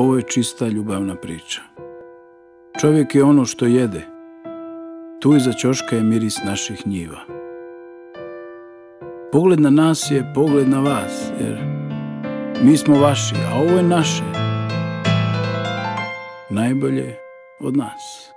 Ovo je čista ljubavna priča. Čovjek je ono što jede. Tu iza ćoška je miris naših njiva. Pogled na nas je pogled na vas, jer mi smo vaši, a ovo je naše. Najbolje od nas.